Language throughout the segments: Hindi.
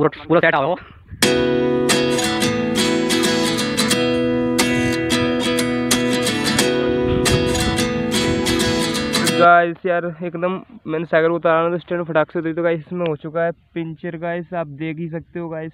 पूरा पूरा सेट आओ। गाइस यार एकदम मैंने साइकिल को उतारा तो स्टैंड फटाक से, तो गाइस इसमें हो चुका है पंचर गाइस, आप देख ही सकते हो गाइस।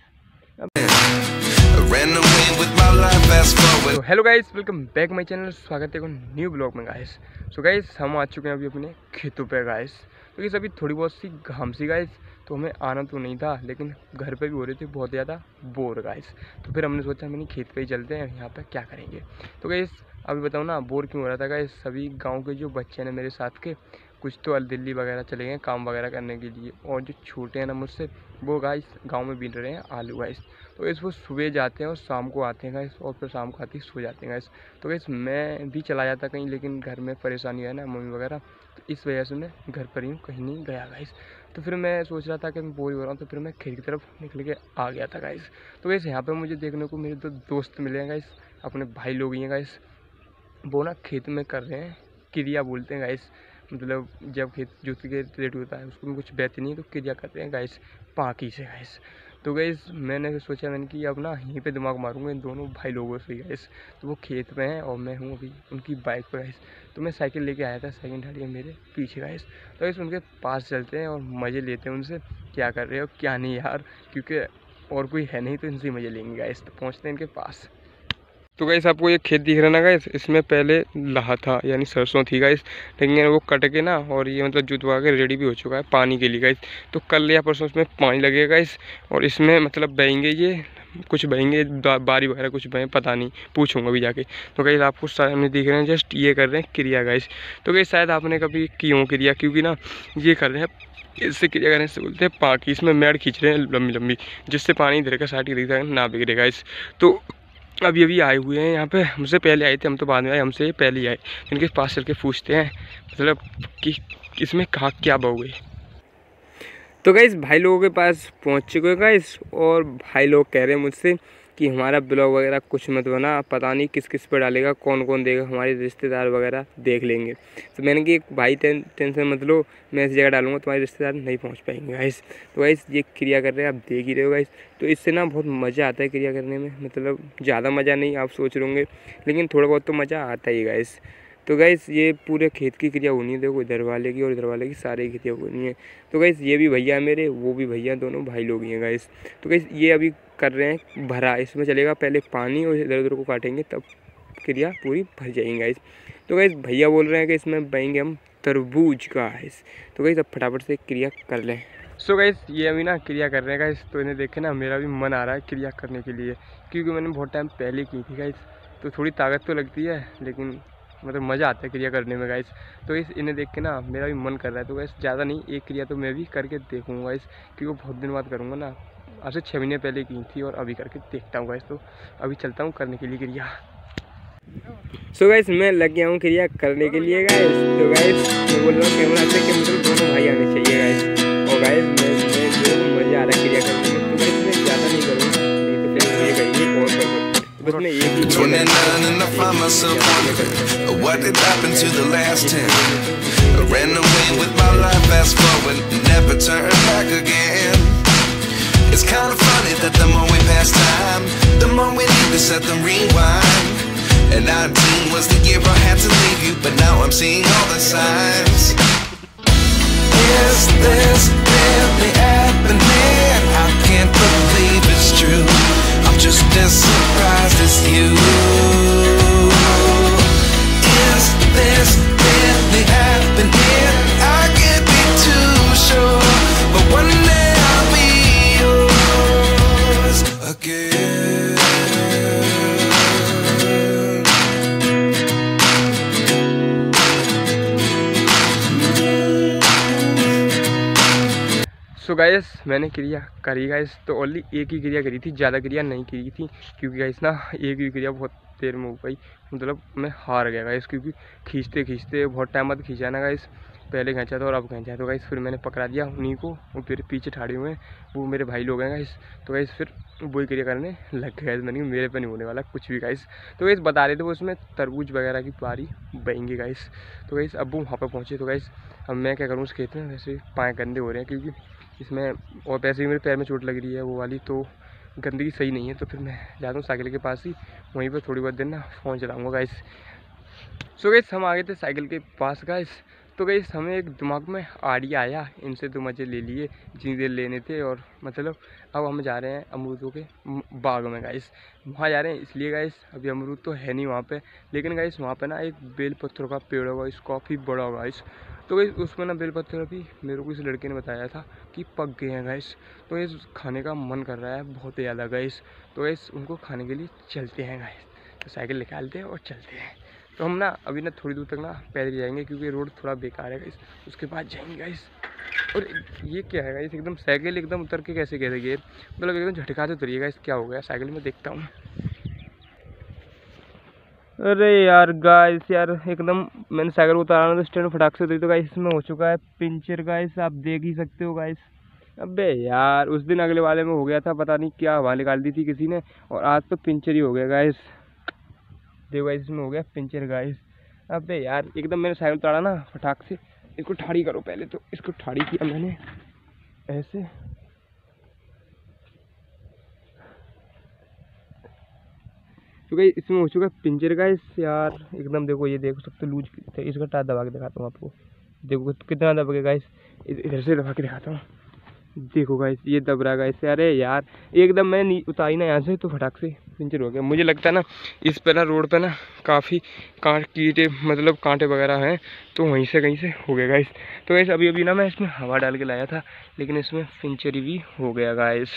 तो hello guys, welcome back my channel, स्वागत है न्यू ब्लॉग में गाइस। सो गाइस हम आ चुके हैं अभी अपने खेतों पे गाइस। तो गाइस अभी थोड़ी बहुत सी घाम सी गाइस, तो हमें आना तो नहीं था, लेकिन घर पे भी हो रहे थे बहुत ज़्यादा बोर गाइस। तो फिर हमने सोचा मैंने खेत पे ही चलते हैं, यहाँ पे क्या करेंगे। तो गाइस अभी बताओ ना बोर क्यों हो रहा था गाइस। सभी गाँव के जो बच्चे हैं मेरे साथ के, कुछ तो दिल्ली वगैरह चले गए काम वगैरह करने के लिए, और जो छोटे हैं ना मुझसे, वो गाइस गांव में बीन रहे हैं आलू गाइस। तो इस वो सुबह जाते हैं और शाम को आते हैं गाइस, और फिर शाम को आते ही सो जाते हैं गाइस। तो गाइस मैं भी चला जाता कहीं, लेकिन घर में परेशानी है ना मम्मी वगैरह, तो इस वजह से मैं घर पर ही हूँ, कहीं नहीं गया गाइस। तो फिर मैं सोच रहा था कि मैं बोर हो रहा हूँ, तो फिर मैं खेत की तरफ निकल के आ गया था गाइस। तो गाइस यहाँ पर मुझे देखने को मेरे दो दोस्त मिले हैं गाइस, अपने भाई लोग ही हैं गाइस। वो ना खेत में कर रहे हैं क्रिया बोलते हैं गाइस, मतलब जब खेत जोत के रेट होता है उसको में कुछ बहते नहीं है, तो क्रिया करते हैं गाइस पाकी से गाइस। तो गाइस मैंने सोचा मैंने कि अब ना यहीं पे दिमाग मारूंगा इन दोनों भाई लोगों से गाइस। तो वो खेत में है और मैं हूँ अभी उनकी बाइक पर गाइस। तो मैं साइकिल लेके आया था, सेकंड हैंड है मेरे पीछे गाइस। तो गाइस उनके पास चलते हैं और मज़े लेते हैं उनसे, क्या कर रहे हो क्या नहीं यार, क्योंकि और कोई है नहीं तो इनसे मज़े लेंगे गाइस। तो पहुँचते हैं इनके पास। तो गाइस आपको ये खेत दिख रहा है ना गाइस, इसमें पहले लहा था यानी सरसों थी गाइस, लेकिन वो कट के ना और ये मतलब जुतवा के रेडी भी हो चुका है पानी के लिए गाइस। तो कल या परसों इसमें पानी लगेगा गाइस, और इसमें मतलब बहेंगे ये कुछ बहेंगे बारी वगैरह कुछ बहें पता नहीं, पूछूंगा भी जाके। तो गाइस आपको सामने दिख रहे हैं जस्ट ये कर रहे हैं क्रिया गाइस। तो गाइस शायद आपने कभी की हो क्रिया, क्योंकि ना ये कर रहे हैं इससे क्रिया करने से बोलते हैं पाकी। इसमें मैड खींच रहे हैं लंबी लंबी, जिससे पानी इधर का साइड दिखता है ना बिगड़े गाइस। तो अभी अभी आए हुए हैं यहाँ पे, हमसे पहले आए थे, हम तो बाद में आए, हमसे पहले ही आए। इनके पास चल के पूछते हैं मतलब कि इसमें कहाँ क्या बहु है। तो गाइस भाई लोगों के पास पहुँच चुके हैं गाइस, और भाई लोग कह रहे हैं मुझसे कि हमारा ब्लॉग वगैरह कुछ मत बना, पता नहीं किस किस पर डालेगा, कौन कौन देगा, हमारे रिश्तेदार वगैरह देख लेंगे। तो मैंने कि भाई टेंशन मत लो, मैं इस जगह डालूंगा, तुम्हारे रिश्तेदार नहीं पहुंच पाएंगे गाइस। तो गाइस ये क्रिया कर रहे हैं, आप देख ही रहे हो गाइस। तो इससे ना बहुत मज़ा आता है क्रिया करने में, मतलब ज़्यादा मज़ा नहीं आप सोच रहे होंगे, लेकिन थोड़ा बहुत तो मज़ा आता ही गाइस। तो गाइस ये पूरे खेत की क्रिया होनी है, देखो इधर वाले की और इधर वाले की सारी क्रिया होनी है। तो गाइस ये भी भैया मेरे, वो भी भैया, दोनों भाई लोग ही हैं गाइस। तो गाइस ये अभी कर रहे हैं भरा, इसमें चलेगा पहले पानी और इधर उधर को काटेंगे तब क्रिया पूरी भर जाएंगी गाइस। तो गाइस भैया बोल रहे हैं कि इसमें बहेंगे हम तरबूज गाइस। तो गाइस अब फटाफट से क्रिया कर लें। सो गाइस ये अभी ना क्रिया कर रहे हैं गाइस, तो इन्हें देखे ना मेरा भी मन आ रहा है क्रिया करने के लिए, क्योंकि मैंने बहुत टाइम पहले की थी गाइस। तो थोड़ी ताकत तो लगती है, लेकिन मतलब मज़ा आता है क्रिया करने में गाइस। तो इस इन्हें देख के ना मेरा भी मन कर रहा है। तो गाइस ज़्यादा नहीं, एक क्रिया तो मैं भी करके देखूँगा गाइस, क्योंकि वो बहुत दिन बाद करूँगा ना, आज से 6 महीने पहले की थी और अभी करके देखता हूँ गाइस। तो अभी चलता हूँ करने के लिए क्रिया। सो गाइस मैं लग गया हूँ क्रिया करने के लिए गाइस। तो गाइस मैं बोल रहा हूँ कैमरा से कि मतलब दोनों भाई आने चाहिए गाइस। और गाइस मैं मज़ा आ रहा है क्रिया करने में। तो गाइस मैं ज़्यादा नहीं करूँगा, नहीं तो फिर ये कहिए और करूँगा। बस मैं एक ही It's kind of funny that the more we pass time, the more we need to set the rewind. And 19 was the year I had to leave you, but now I'm seeing all the signs. Is this really happening? I can't believe it's true. I'm just as surprised as you. Is this really happening? I can't be too sure, but one day I'll be yours again. So guys मैंने क्रिया करी गाइस, तो ओनली एक ही क्रिया करी थी, ज़्यादा क्रिया नहीं की थी, क्योंकि गाइस ना एक ही क्रिया बहुत देर में हो गई, मतलब मैं हार गया गाइस, क्योंकि खींचते खींचते बहुत टाइम बाद खींचा ना गाइस, पहले खींचा था और अब खींचा। तो गाइस फिर मैंने पकड़ा दिया उन्हीं को, वो फिर पीछे ठाड़े हुए हैं, वो मेरे भाई लोग हैं गाइस। तो गाइस फिर वही क्रिया करने लग गए गाइस, मैंने मेरे पे नहीं होने वाला कुछ भी गाइस। तो गाइस बता रहे थे वो उसमें तरबूज वगैरह की पारी बहेंगे गाइस। तो गाइस अब वो वहाँ पर पहुँचे। तो गाइस अब मैं क्या करूँ उस खेत में, वैसे पाए गंदे हो रहे हैं, क्योंकि इसमें, और वैसे ही मेरे पैर में चोट लग रही है वो वाली, तो गंदगी सही नहीं है। तो फिर मैं जाता हूँ साइकिल के पास ही, वहीं पर थोड़ी बहुत देर ना फ़ोन चलाऊँगा गाइस। सो गाइस हम आ गए थे साइकिल के पास गाइस। तो गाइस हमें एक दिमाग में आइडिया आया, इनसे 2 मज़े ले लिए जितनी देर लेने थे, और मतलब अब हम जा रहे हैं अमरूदों के बाग में गाइस। वहाँ जा रहे हैं इसलिए गाइस, अभी अमरूद तो है नहीं वहाँ पे, लेकिन गाइस वहाँ पे ना एक बेल पत्थर का पेड़ होगा, इस काफ़ी बड़ा होगा गाइस। तो गाइस उसमें ना बेल पत्थर अभी मेरे को इस लड़के ने बताया था कि पक गए हैं गाइस। तो गाइस खाने का मन कर रहा है बहुत ज़्यादा गाइस। तो गाइस उनको खाने के लिए चलते हैं गाइस। तो साइकिल निकालते हैं और चलते हैं। तो हम ना अभी ना थोड़ी दूर तक ना पैदल जाएंगे, क्योंकि रोड थोड़ा बेकार है गाइस। उसके बाद जाएंगे गाइस। और ये क्या है गाइस, एकदम साइकिल एकदम उतर के कैसे गए, मतलब एकदम झटका से उतरिए गाइस। क्या हो गया साइकिल में, देखता हूँ। अरे यार गाइस, यार एकदम मैंने साइकिल उतारा ना तो स्टैंड फटाक से उतरी, तो गाइस इसमें हो चुका है पंचर गाइस, आप देख ही सकते हो गाइस। अबे यार उस दिन अगले वाले में हो गया था, पता नहीं क्या हवा निकाल दी थी किसी ने, और आज तो पंचर ही हो गया गाइस। देखो गाइस इसमें हो गया पंचर गाइस। अबे यार एकदम मैंने साइकिल उतारा ना फटाक से, इसको ठाड़ी करो पहले। तो इसको ठाड़ी किया मैंने ऐसे, तो गाइस इसमें हो चुका है पंचर गाइस। यार एकदम देखो, ये देख सकते हो लूज, इसका टायर दबा के दिखाता हूँ आपको। देखो कितना दबा के गाइस, इधर से दबा के दिखाता हूँ। देखो गाइस ये दब रहा है गाइस। अरे यार एकदम मैं उतारी ना यहाँ से तो फटाक से पंचर हो गया। मुझे लगता है ना इस पर ना रोड पे ना काफ़ी कीटे, मतलब कांटे वगैरह हैं, तो वहीं से कहीं से हो गया गाइस। तो गाइस अभी अभी ना मैं इसमें हवा डाल के लाया था, लेकिन इसमें पंचर भी हो गया गाइस।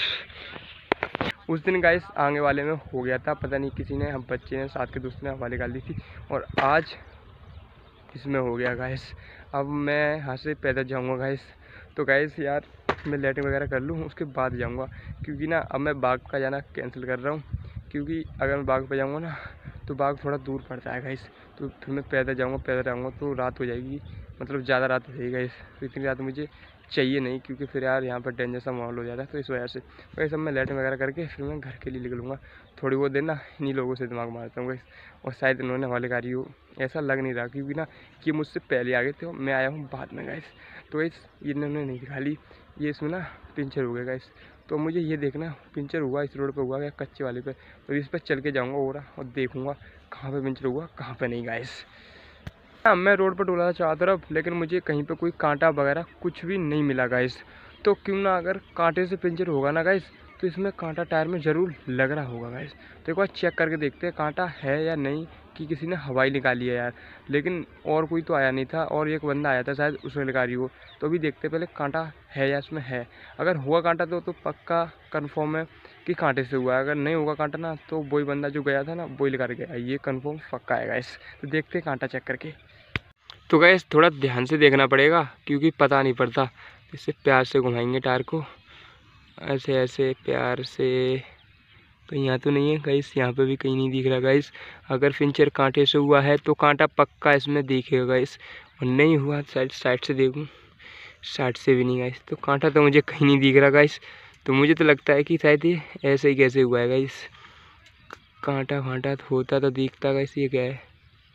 उस दिन गाइस आगे वाले में हो गया था, पता नहीं किसी ने, हम बच्चे ने, साथ के दोस्त ने हवा निकाल दी थी, और आज इसमें हो गया गाइस। अब मैं यहाँ से पैदल जाऊँगा गाइस। तो गाइस यार मैं लैट्रिन वगैरह कर लूँ उसके बाद जाऊँगा, क्योंकि ना अब मैं बाग का जाना कैंसिल कर रहा हूँ, क्योंकि अगर मैं बाग पे जाऊँगा ना तो बाग थोड़ा दूर पड़ता है गाइस। तो फिर मैं पैदल जाऊँगा तो रात हो जाएगी, मतलब ज़्यादा रात हो जाएगी गाइस। तो इतनी रात मुझे चाहिए नहीं, क्योंकि फिर यार यहाँ पर डेंजर सा माहौल हो जाता है। तो इस वजह से गाइस अब मैं लैट्रिन वगैरह करके फिर मैं घर के लिए निकलूँगा। थोड़ी बहुत देर ना इन्हीं लोगों से दिमाग मारता हूँ गाइस, और शायद इन्होंने हवा निकाली हो, ऐसा लग नहीं रहा, क्योंकि ना ये मुझसे पहले आ गए थे और मैं आया हूँ बाद में गाइस। तो गाइस इन्होंने नहीं निकाली, ये इसमें ना पंचर हो गया गाइस। तो मुझे ये देखना पंचर हुआ इस रोड पे हुआ या कच्चे वाले पे, तो इस पर चल के जाऊँगा और देखूँगा कहाँ पे पंचर हुआ कहाँ पे नहीं गाइस। हाँ मैं रोड पर डोला था चारों तरफ, लेकिन मुझे कहीं पे कोई कांटा वगैरह कुछ भी नहीं मिला गाइस। तो क्यों ना, अगर कांटे से पंचर होगा ना गाइस, तो इसमें कांटा टायर में ज़रूर लग रहा होगा गाइस। तो एक बार चेक करके देखते हैं कांटा है या नहीं, कि किसी ने हवाई निकाली है यार। लेकिन और कोई तो आया नहीं था, और एक बंदा आया था शायद, उसने निकाली हो। तो अभी देखते पहले कांटा है या इसमें है। अगर हुआ कांटा तो पक्का कन्फर्म है कि कांटे से हुआ है। अगर नहीं होगा कांटा ना, तो वही बंदा जो गया था ना वही लेकर गया, ये कन्फर्म पक्का है गाइस। तो देखते हैं कांटा चेक करके। तो गाइस थोड़ा ध्यान से देखना पड़ेगा, क्योंकि पता नहीं पड़ता। इससे प्यार से घुमाएंगे टायर को, ऐसे ऐसे प्यार से। कहीं यहाँ तो नहीं है गाइस, यहाँ पे भी कहीं नहीं दिख रहा गाइस। अगर पंचर कांटे से हुआ है तो कांटा पक्का इसमें दिखेगा गाइस, और नहीं हुआ साइड से देखूँ, साइड से भी नहीं गाइस। तो कांटा तो मुझे कहीं नहीं दिख रहा गाइस। तो मुझे तो लगता है कि शायद ये ऐसे ही कैसे हुआ है गाइस। कांटा वांटा होता तो दिखता गाइस। ये क्या है,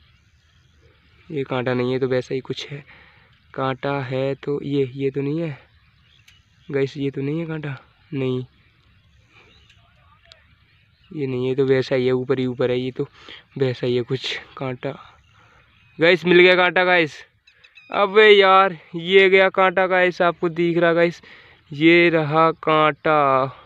ये कांटा नहीं है तो वैसा ही कुछ है। कांटा है तो ये तो नहीं है गाइस, ये तो नहीं है कांटा, नहीं ये नहीं है, तो वैसा ही है, ऊपर ही ऊपर है, ये तो वैसा ही है कुछ कांटा। गाइस मिल गया कांटा गाइस। अबे यार ये गया कांटा गाइस, आपको दिख रहा गाइस, ये रहा कांटा,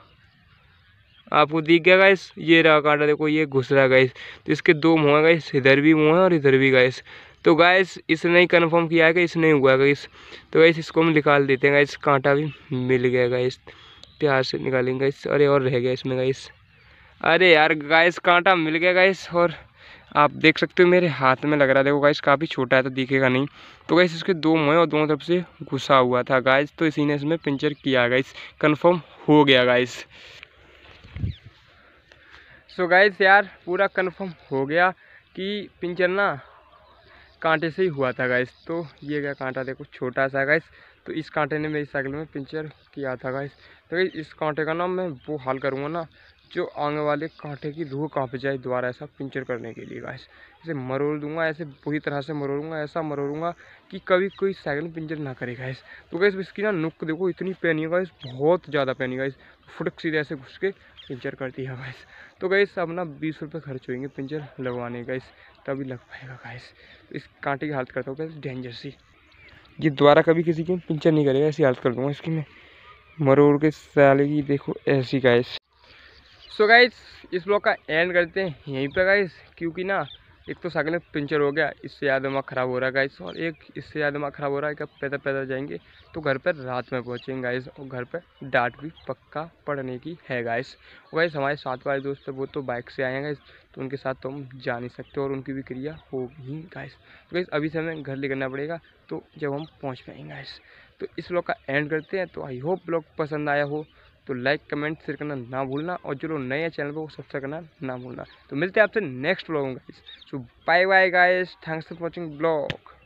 आपको दिख गया गाइस, ये रहा कांटा। देखो ये घुस रहा है गाइस। तो इसके 2 मुँह है गाइस, इधर भी मुँह है और इधर भी गाइस। तो गाइस इसने ही कन्फर्म किया है कि इसने हुआ गाइस। तो गाइस इसको हम निकाल देते हैं गाइस। कांटा भी मिल गया गाइस, प्यार से निकालेंगे गाइस। अरे और रह गया इसमें गाइस। अरे यार गाइस कांटा मिल गया गाइस, और आप देख सकते हो मेरे हाथ में लग रहा है। देखो गाइस काफ़ी छोटा है तो दिखेगा नहीं। तो गाइस इसके 2 मुँह और दोनों तरफ से घुसा हुआ था गाइस, तो इसी ने इसमें पंचर किया गाइस, कन्फर्म हो गया गाइस। सो गाइस यार पूरा कन्फर्म हो गया कि पंचर ना कांटे से ही हुआ था गाइस। तो ये क्या कांटा देखो छोटा सा गाइस, तो इस कांटे ने मेरी साइकिल में पंचर किया था गाइस। तो गाइस इस कांटे का ना मैं वो हाल करूँगा ना, जो आने वाले कांटे की रूह कांप जाए दोबारा ऐसा पिंचर करने के लिए गाइस। ऐसे मरोड़ दूंगा, ऐसे बुरी तरह से मरोड़ूंगा, ऐसा मरोड़ूंगा कि कभी कोई सेकंड पिंचर ना करे गाइस। तो गाइस इसकी ना नुक देखो, इतनी पैनी है गाइस, बहुत ज़्यादा पैनी गाइस, फुटक सीधे ऐसे घुस के पिंचर करती है गाइस। तो गाइस अब ना 20 रुपये खर्च होंगे पिंचर लगवाने गाइस, तभी लग पाएगा गाइस। तो इस कांटे की हालत करता हूँ गाइस डेंजर सी, ये दोबारा कभी किसी की पिंचर नहीं करेगा, ऐसी हालत कर दूंगा इसकी मैं, मरोड़ के साले की देखो ऐसी गाइस। सो गाइस इस ब्लॉग का एंड करते हैं यहीं पे गाइस, क्योंकि ना एक तो साइकिल में पंचर हो गया, इससे ज़्यादा दिमाग ख़राब हो रहा है गाइस, और एक इससे ज़्यादा दिमाग ख़राब हो रहा है कि अब पैदल पैदल जाएंगे तो घर पर रात में पहुंचेंगे गाइस, और घर पर डांट भी पक्का पड़ने की है गाइस। और गाइस हमारे साथ वाले दोस्त है वो तो बाइक से आए हैं गाइस, तो उनके साथ तो हम जा नहीं सकते और उनकी भी क्रिया होगी गाइस। तो गाइस अभी से हमें घर ले करना पड़ेगा, तो जब हम पहुँच पाएंगे गाइस। तो इस ब्लॉग का एंड करते हैं। तो आई होप ब्लॉग पसंद आया हो, तो लाइक कमेंट शेयर करना ना भूलना, और जो लोग नए हैं चैनल पर वो सब्सक्राइब करना ना भूलना। तो मिलते हैं आपसे नेक्स्ट ब्लॉग में guys. So bye bye guys, thanks for watching blog.